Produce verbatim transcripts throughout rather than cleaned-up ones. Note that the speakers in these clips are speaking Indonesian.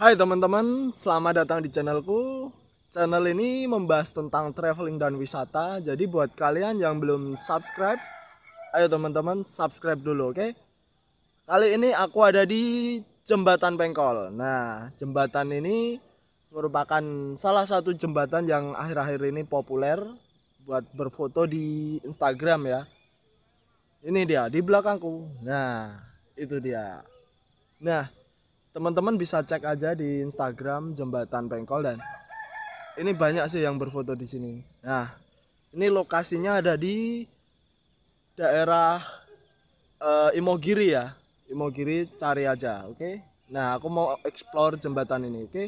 Hai teman-teman, selamat datang di channelku. Channel ini membahas tentang traveling dan wisata. Jadi buat kalian yang belum subscribe, ayo teman-teman subscribe dulu, oke? Kali ini aku ada di Jembatan Pengkol. Nah, jembatan ini merupakan salah satu jembatan yang akhir-akhir ini populer buat berfoto di Instagram ya. Ini dia di belakangku. Nah, itu dia. Nah, teman-teman bisa cek aja di Instagram Jembatan Pengkol, dan ini banyak sih yang berfoto di sini. Nah, ini lokasinya ada di daerah uh, Imogiri ya. Imogiri, cari aja, oke? Okay? Nah, aku mau explore jembatan ini, oke? Okay?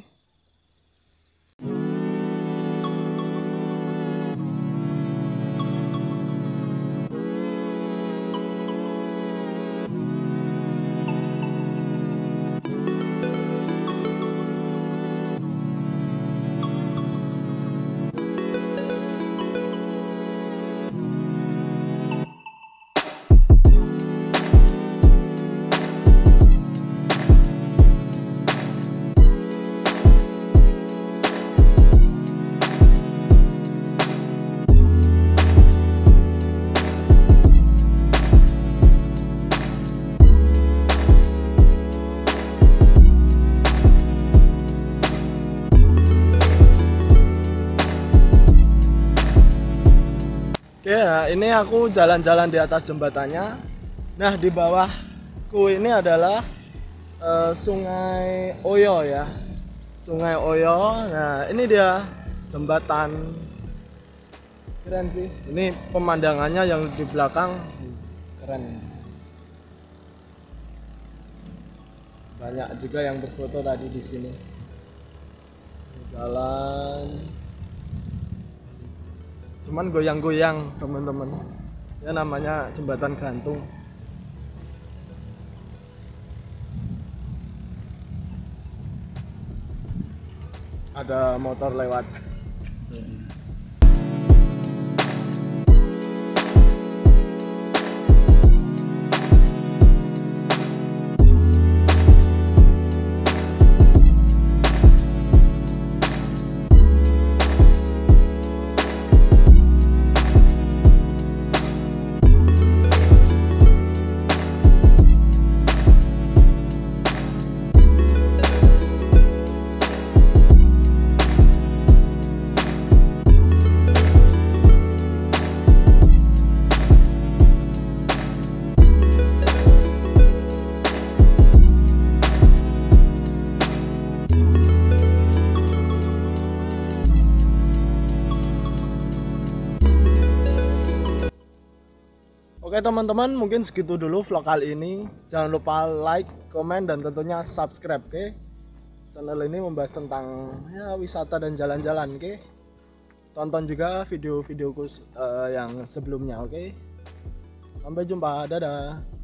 Ya, ini aku jalan-jalan di atas jembatannya. Nah, di bawahku ini adalah uh, Sungai Oyo ya. Sungai Oyo. Nah, ini dia jembatan. Keren sih. Ini pemandangannya yang di belakang keren. Banyak juga yang berfoto tadi di sini. Jalan. Cuman goyang-goyang teman-teman, ya namanya jembatan gantung. Ada motor lewat. Oke teman-teman, mungkin segitu dulu vlog kali ini. Jangan lupa like, komen, dan tentunya subscribe, oke? Channel ini membahas tentang ya, wisata dan jalan-jalan, oke? Tonton juga video-videoku uh, yang sebelumnya, oke? Sampai jumpa, dadah.